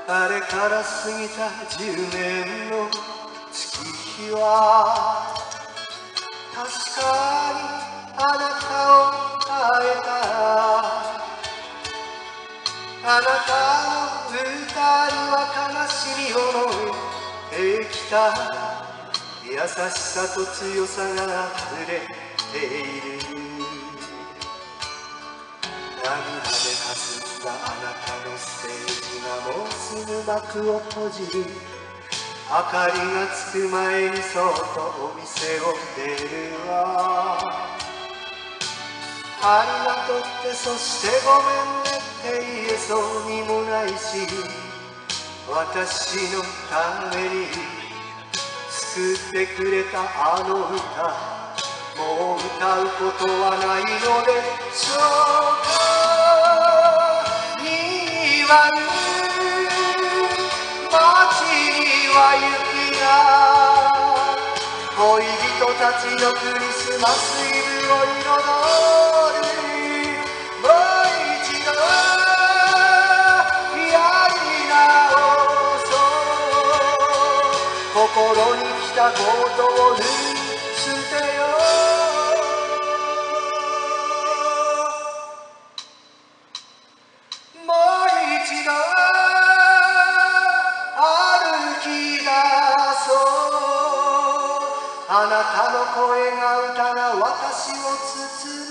あれから過ぎた10年の月日は確かにあなたを変えた。あなたの歌には悲しみを乗ってきた。優しさと強さが溢れている。涙で霞んだあなたのステージがもうすぐ幕を閉じる。明かりがつく前にそっとお店を出るわ。ありがとうってそしてごめんねって言えそうにもないし、私のために作ってくれたあの歌、もう歌うことはないのでしょうか。にわる街には雪が、恋人たちのクリスマスイブを彩る。もう一度やり直そう。心に来たことを捨てよう。もう一度歩き出そう。あなたの声が歌が私を包む。